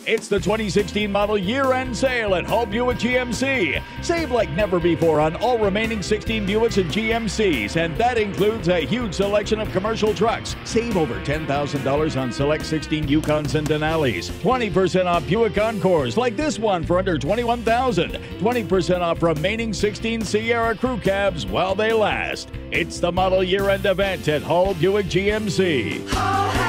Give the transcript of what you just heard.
It's the 2016 model year-end sale at Hull Buick GMC. Save like never before on all remaining 16 Buicks and GMCs, and that includes a huge selection of commercial trucks. Save over $10,000 on select 16 Yukons and Denali's. 20% off Buick Encores like this one for under $21,000. 20% off remaining 16 Sierra Crew Cabs while they last. It's the model year-end event at Hull Buick GMC.